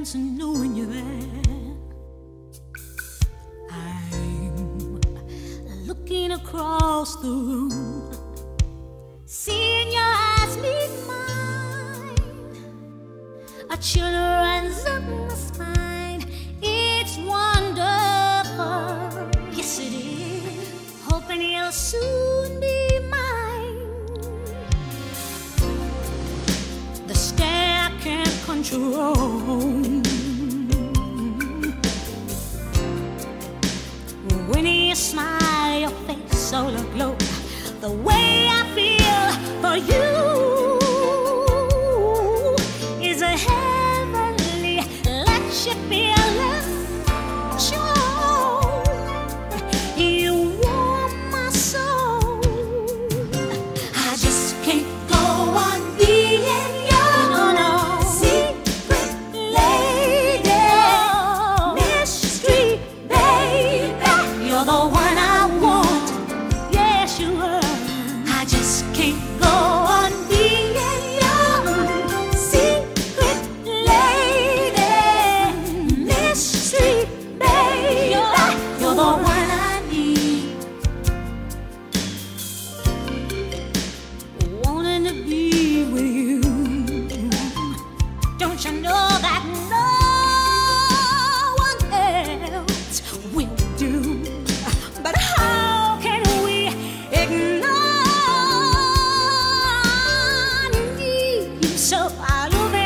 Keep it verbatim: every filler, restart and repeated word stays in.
chance of knowing you're there. I'm looking across the room, seeing your eyes meet mine. A chill runs up my spine. It's wonderful, yes it is. Hoping you'll soon be mine. The stare I can't control. When you smile, your face all aglow. The way I feel for you is a heavenly, let you feeling. Sure, you warm my soul. I just can't go on being your no, no. secret lady, mystery baby. You're the one I want. Yes, you are. I just can't go on being your secret lady, mystery baby. You're, you're the one I need. Wanting to be with you. Don't you know that no one else will do? But how can we ignore you? So I love it.